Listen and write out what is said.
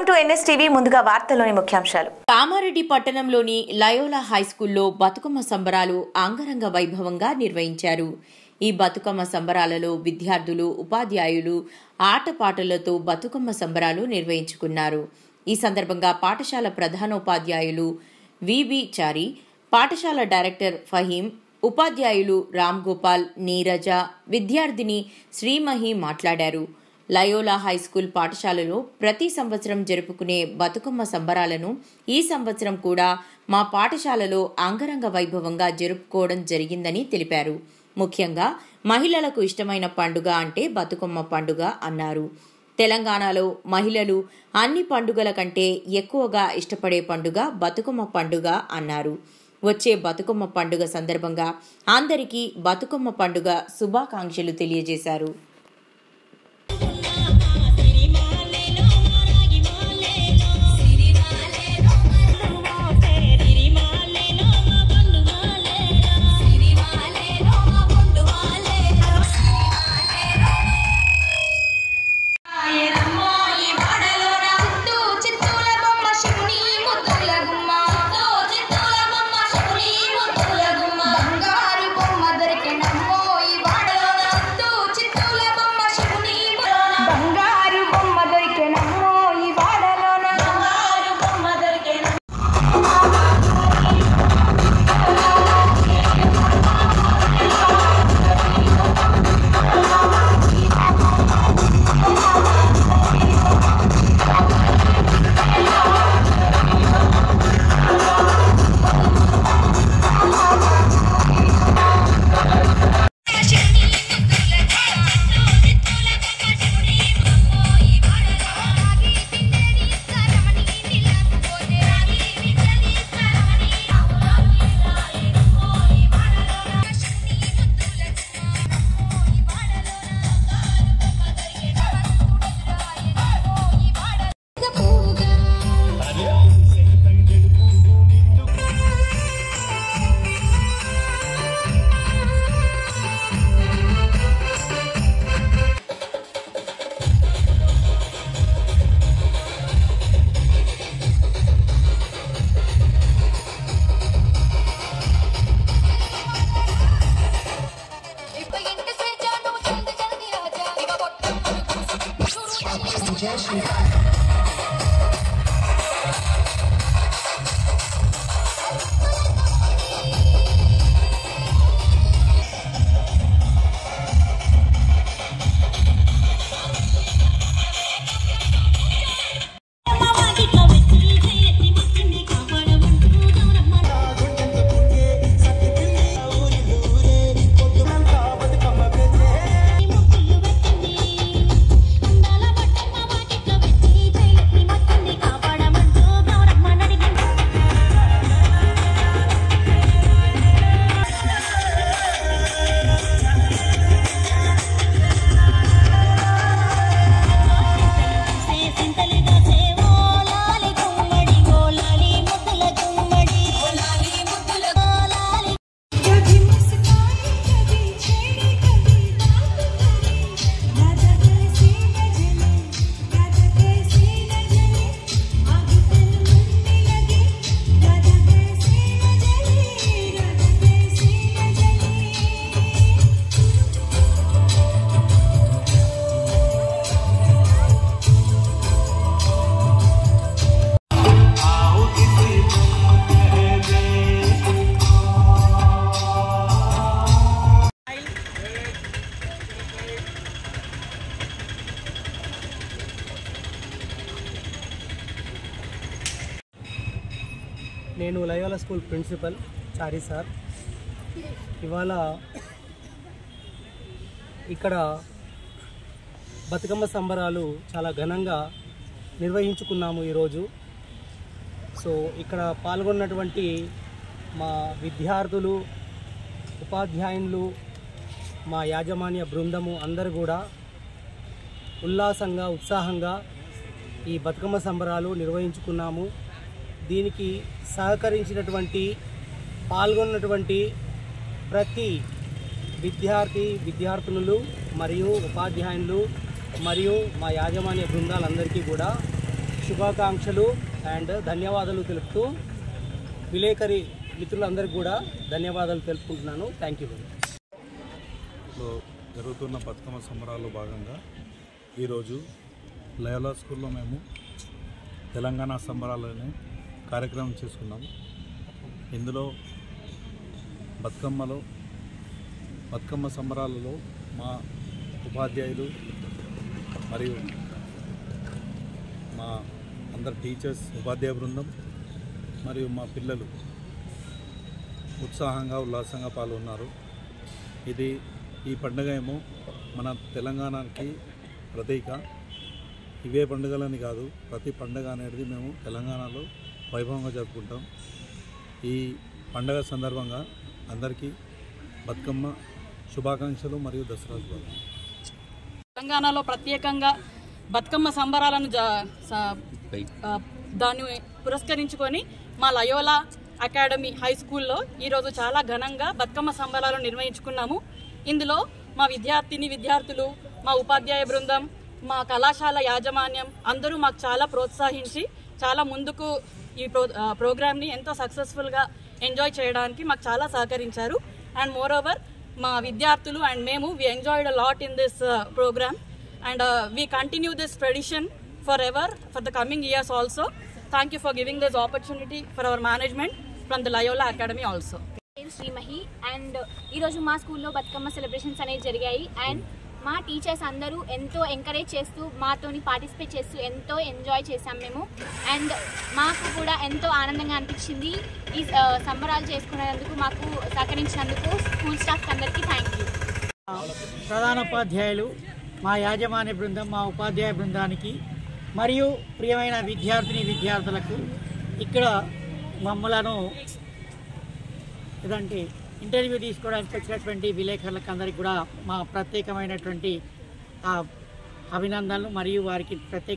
Welcome to NSTV. ముందుగా వార్తల్లోని ముఖ్యాంశాలు. కామారెడ్డి పట్టణంలోని లయోలా హైస్కూల్లో బతుకమ్మ సంబరాలు అంగరంగ వైభవంగా నిర్వహించారు. ఈ బతుకమ్మ సంబరాలలో విద్యార్థులు, ఉపాధ్యాయులు ఆటపాటలతో బతుకమ్మ సంబరాలు నిర్వహించుకున్నారు. ఈ సందర్భంగా పాఠశాల ప్రధానోపాధ్యాయులు విబి చారి, పాఠశాల డైరెక్టర్ ఫహీం, ఉపాధ్యాయులు రామ్ గోపాల్, నీరజ, విద్యార్థిని శ్రీమహి మాట్లాడారు. లయోలా హైస్కూల్ పాఠశాలలో ప్రతి సంవత్సరం జరుపుకునే బతుకమ్మ సంబరాలను ఈ సంవత్సరం కూడా మా పాఠశాలలో అంగరంగ వైభవంగా జరుపుకోవడం జరిగిందని తెలిపారు. ముఖ్యంగా మహిళలకు ఇష్టమైన పండుగ అంటే బతుకమ్మ పండుగ అన్నారు. తెలంగాణలో మహిళలు అన్ని పండుగల కంటే ఎక్కువగా ఇష్టపడే పండుగ బతుకమ్మ పండుగ అన్నారు. వచ్చే బతుకమ్మ పండుగ సందర్భంగా అందరికీ బతుకమ్మ పండుగ శుభాకాంక్షలు తెలియజేశారు. నేను Loyola school principal Chari sir. ఇవాళ ఇక్కడ బతుకమ్మ సంబరాలు చాలా ఘనంగా నిర్వహించుకున్నాము ఈరోజు. సో ఇక్కడ పాల్గొన్నటువంటి మా విద్యార్థులు, ఉపాధ్యాయులు, మా యాజమాన్య బృందము అందరూ కూడా ఉల్లాసంగా, ఉత్సాహంగా ఈ బతుకమ్మ సంబరాలు నిర్వహించుకున్నాము. దీనికి సహకరించినటువంటి, పాల్గొన్నటువంటి ప్రతి విద్యార్థినులు మరియు ఉపాధ్యాయులు మరియు మా యాజమాన్య బృందాలందరికీ కూడా శుభాకాంక్షలు అండ్ ధన్యవాదాలు తెలుపుతూ విలేకరి మిత్రులందరికీ కూడా ధన్యవాదాలు తెలుపుకుంటున్నాను. Thank you. జరుగుతున్న బతుకమ్మ సంబరాల్లో భాగంగా ఈరోజు లయోలా స్కూల్లో మేము తెలంగాణ సంబరాలనే కార్యక్రమం చేసుకున్నాం. ఇందులో బతుకమ్మ సంబరాలలో మా ఉపాధ్యాయులు మరియు మా అందరు టీచర్స్, ఉపాధ్యాయ బృందం మరియు మా పిల్లలు ఉత్సాహంగా ఉల్లాసంగా పాల్గొన్నారు. ఈ పండుగ ఏమో మన తెలంగాణకి ప్రతీక. ఇవే పండుగలని కాదు, ప్రతి పండుగ అనేది మేము తెలంగాణలో వైభవంగా జరుపుకుంటాం. ఈ పండుగ సందర్భంగా అందరికీ బతుకమ్మ శుభాకాంక్షలు మరియు దసరా శుభాకాంక్షలు. తెలంగాణలో ప్రత్యేకంగా బతుకమ్మ సంబరాలను దాన్ని పురస్కరించుకొని మా లయోలా అకాడమీ హై స్కూల్లో ఈరోజు చాలా ఘనంగా బతుకమ్మ సంబరాలను నిర్వహించుకున్నాము. ఇందులో మా విద్యార్థులు, మా ఉపాధ్యాయ బృందం, మా కళాశాల యాజమాన్యం అందరూ మాకు చాలా ప్రోత్సహించి చాలా ముందుకు ఈ ప్రోగ్రామ్ని ఎంతో సక్సెస్ఫుల్గా ఎంజాయ్ చేయడానికి మాకు చాలా సహకరించారు. అండ్ మోర్ ఓవర్ మా విద్యార్థులు అండ్ మేము we enjoyed a lot in this program and we continue this tradition forever for the coming years also. Thank you for giving this opportunity for our management from the Loyola Academy also. Srimahi and ఈరోజు మా స్కూల్లో Bathukamma celebrations అనేవి జరిగాయి. And మా teachers అందరూ ఎంతో encourage చేస్తూ మాతోని participate చేస్తూ ఎంతో ఎంజాయ్ చేసాం మేము. అండ్ మాకు కూడా ఎంతో ఆనందంగా అనిపించింది. ఈ సంబరాలు చేసుకునేందుకు మాకు సహకరించినందుకు స్కూల్ స్టాఫ్ అందరికీ థ్యాంక్ యూ. ప్రధానోపాధ్యాయులు, మా యాజమాన్య బృందం, మా ఉపాధ్యాయ బృందానికి మరియు ప్రియమైన విద్యార్థులకు ఇక్కడ మమ్మలను ఇదంటే ఇంటర్వ్యూ తీసుకోవడానికి వచ్చినటువంటి విలేకరులకు అందరికీ కూడా మా ప్రత్యేకమైనటువంటి అభినందనలు మరియు వారికి ప్రత్యేక